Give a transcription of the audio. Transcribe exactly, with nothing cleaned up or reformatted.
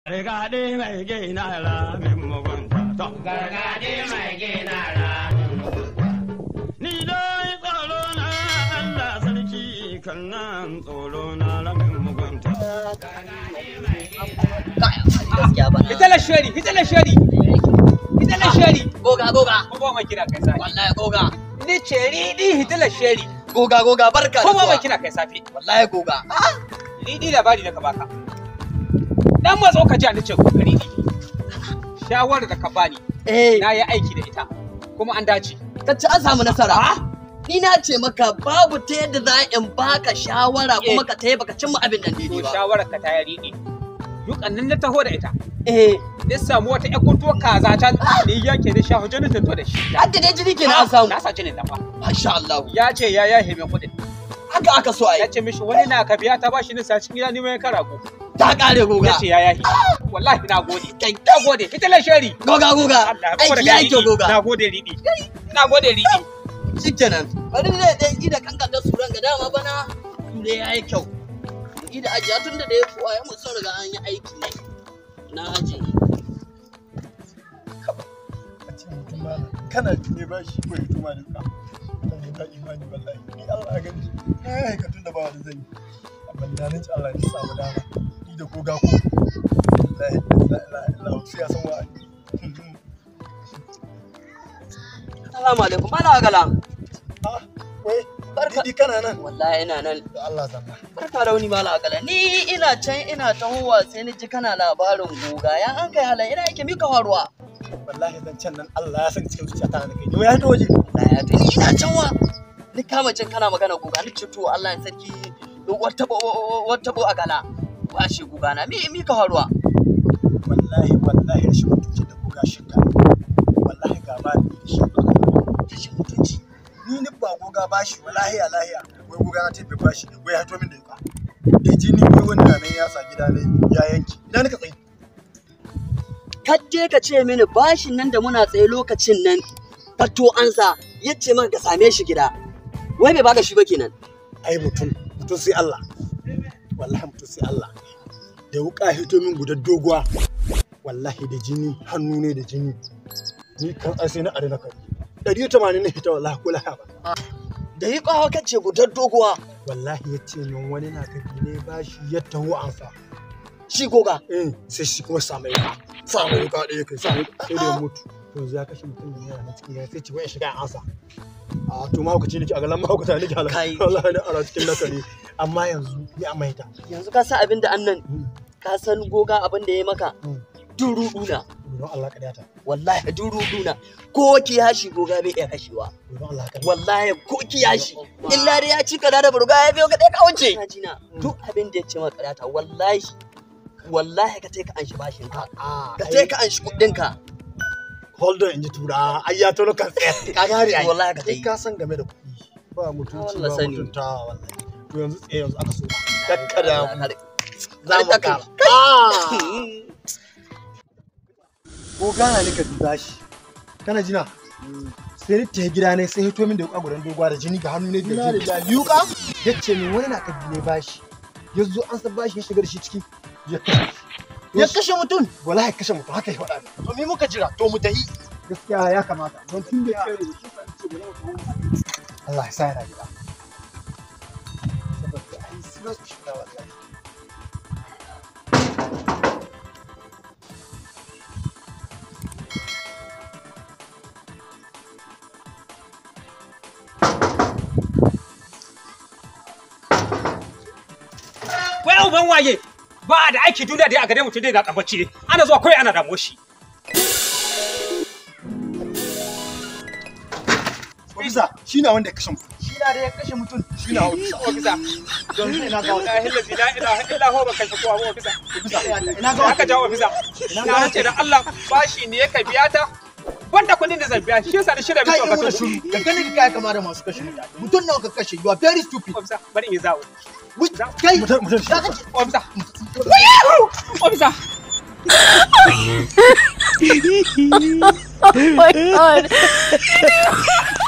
Gargaɗe mai gina ramin mugunta. Gargaɗe mai gina ramin mugunta. Ni dai tsoro na Allah sarki kan nan tsoro na ramin mugunta. Fitala shari, fitala shari. Fitala shari. Goga goga. Ko ba kira kai safi. Wallahi goga. Ni ce ridi fitala shari. Goga goga barka. Ko ba kira kai safi. Wallahi goga. Ridi labari da ka baka. Dan mazo ka ji an ce kokari ne. Shawara da ka bani. Eh. Na yi aiki da ita. Kuma an dace. Kace an samu nasara. Ni na ce maka babu ta yadda za in baka shawara kuma ka tayi baka cimma abin nan daidai ba. Shawara ka ta yi ridi. Dukan nan na taho da ita. Eh. Ya samu wata ƴar kuntuwar kaza ta ni yanke da shahu jinin ta to da shi. Hadda dai jini kenan an samu. Na sa jinin nan ba. Masha Allah. Ya ce ya yahe min kuɗin. Haka aka so a yi. Ya ce mishi wani na ka biya ta bashi ni sa cikin gida ni mai karago. Ta kare goga. Ya ce ya yahi. Wallahi na gode. Kai na gode. Fitalar shari. Goga goga. Aiki ya kyau goga. Na gode ridi. Na gode ridi. Shikenan. Bari ne dan ida kankan da suran ga dama bana. Sure yayi kyau. Ida ajiya tun da dai kuwa ya musu riga an yi aiki ne. Na aji. Kana ne ba shi ko hikima da ka. Kan da imani wallahi. Ni Allah ya gani. Eh ka tunda ba wani zan yi. Amma da nan ci Allah ya samu dama. Ni da goga ko. Wallahi la ilaha illallah sai ya san wa. Assalamu alaikum. Mala agala. Ah, wai barka di kana nan. Wallahi ina nan. Da Allah zanna. Barka da wani mala agala. Ni ina can ina tahowa sai ni ji kana labarin goga. Ya an kai halan ina yake mika faruwa. Wallahi zan can nan Allah ya san cikin zuciyata na kai. Yau ya to waje. Wallahi ya to ni ina can wa. Ni kama jin kana magana goga ni ce to Allah ya sarki wata wata bo agala. Washe goga na mi mika faruwa. Wallahi wallahi rashin mutunci da goga shika. Wallahi ga ba ni shi. Rashin mutunci. Ni ni ba goga bashi wallahi ya lahiya. Wai goga na tafi bashi wai ya to min da yuka. Da jini wai wanda nan ya sa gida ne ya yanki. Ina nika tsayi. Kadde ka ce mini bashin nan da muna tsaye lokacin nan fatto ansa yace maka ka same shi gida. Wai bai baka shi ba kenan. Ai mutum mutum sai Allah. Wallahi mutum sai Allah. Da wuka hito min guda doguwa. Wallahi da jini hannu ne da jini. Ni kan ai sai na adana kai. ɗari tamanin ne hita wallahi kula ba. Da yi kawo kace guda doguwa. Wallahi yace min wani na kabi ne bashi ya taho ansa. Shi goga. Eh sai shi kuma samai ka. Samai ka da yake sai sai da mutu. To ya kashe mutum ne yana cikin ya sai ci wai shiga ansa. A to ma hukaci nake a galan ma hukata nake halaka. Wallahi da ara cikin nakari. Amma yanzu ni a maita. Yanzu ka san abin da annan ka san goga abin da ya maka. Duruduna. Don Allah kadiyata. Wallahi duruduna. Ko kiyashi goga bai iya kashewa. Don Allah kadiyata. Wallahi ko kiyashi. Illa dai ya ci ka da burga ya biyo ka dai ka wuce. Duk abin da ya ce maka kadiyata wallahi wallahi ka tai ka anshi bashin ka. Ka tai ka anshi kuɗin ka. Hold on in ji tura ai ya tono kan tsaye. Ka gari ai. Wallahi ka tai. Ka san game da kuɗi. Ba mutunci ba mutunta wallahi. To yanzu tsaye yanzu aka so. Kakkada za mu ka. Ah. Ko gana ne ka duba shi. Kana jina? Sai ni ta gida ne sai hito min da yuka gudan dogwa da jini ga hannu ne da jini. Da yuka yace min wani na ka ne bashi. Yanzu an san bashi ya shiga da shi ciki. Ya kashe. Ya kashe mutum. Wallahi kashe mutum haka ya faɗa. To me muka jira? To mu tahi. Gaskiya ya kamata. Don tun da ya kai rubutu sai ce bari mu Allah ya sa yana gida. Saboda ai sai su shiga wallahi. Wai uban waye ba da aiki duniya da a gare mutum dai da tabbaci ana zuwa kai ana damuwa shi. Ofisa shi na wanda ya kashe mutum. Shi na da ya kashe mutum. Shi na Ofisa. Don ina ga la ilaha illa illa huwa ba kashe kowa ba ofisa. ina ga Haka jawo ofisa. Na ce da Allah bashi ne ka biya ta. Wanda kudin da zan biya shi yasa da shirya mutum ka kai shiru ka gani ka kai kama da masu kashe mutane. Mutum nawa ka kashe you are very stupid. Ofisa bari in yi zawo. Kai mutum mutum shi. Ofisa. Ofisa. Oh my god.